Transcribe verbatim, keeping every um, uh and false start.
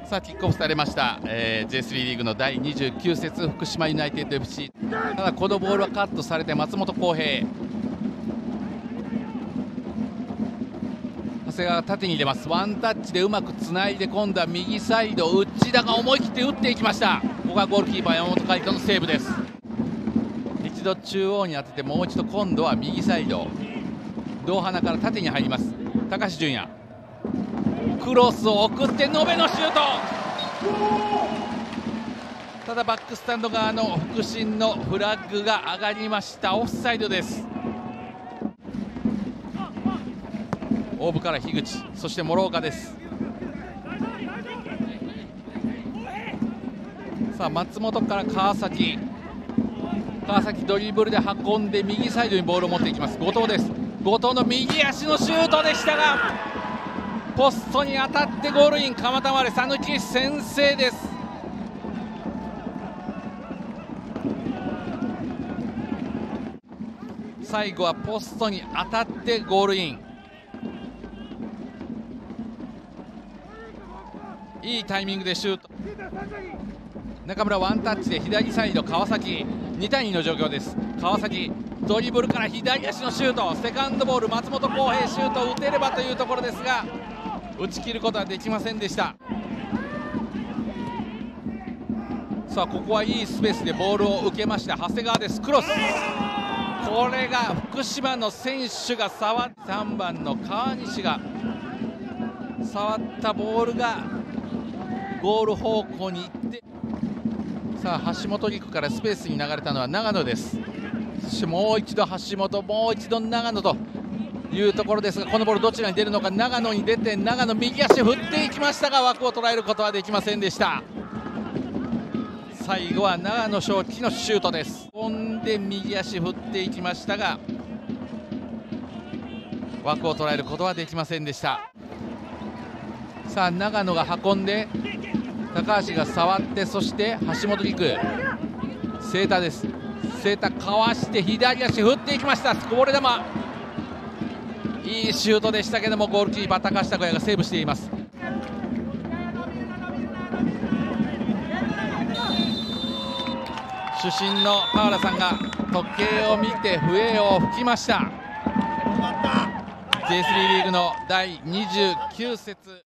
さあキックオフされました、えー、ジェイスリー リーグのだいにじゅうきゅう節福島ユナイテッド エフシー。 ただこのボールはカットされて松本幸平、長谷川が縦に入れます。ワンタッチでうまくつないで今度は右サイド内田が思い切って打っていきました。ここはゴールキーパー山本海人のセーブです。一度中央に当ててもう一度今度は右サイド胴鼻から縦に入ります。高橋純也クロスを送って延べのシュート。ただバックスタンド側の副審のフラッグが上がりました。オフサイドです。大部から樋口、そして諸岡です。さあ松本から川崎、川崎ドリブルで運んで右サイドにボールを持っていきます。後藤です。後藤の右足のシュートでしたがポストに当たってゴールイン。鎌田丸讃岐先制です。最後はポストに当たってゴールイン。いいタイミングでシュート。中村ワンタッチで左サイド川崎、に対にの状況です。川崎ドリブルから左足のシュート、セカンドボール松本幸平シュートを打てればというところですが打ち切ることはできませんでした。さあここはいいスペースでボールを受けました長谷川です。クロス、これが福島の選手が触ってさんばんの川西が触ったボールがゴール方向に行って、さあ橋本陸からスペースに流れたのは長野です。そしてもう一度橋本、もう一度長野というところですが、このボールどちらに出るのか。長野に出て長野右足振っていきましたが枠を捉えることはできませんでした。最後は長野翔輝のシュートです。飛んで右足振っていきましたが枠を捉えることはできませんでした。さあ長野が運んで高橋が触って、そして橋本陸清田です。清田かわして左足振っていきました。こぼれ球、いいシュートでしたけどもゴールキーパー高橋拓也がセーブしています。主審の河原さんが時計を見て笛を吹きました。ジェイスリー リーグのだいにじゅうきゅう節。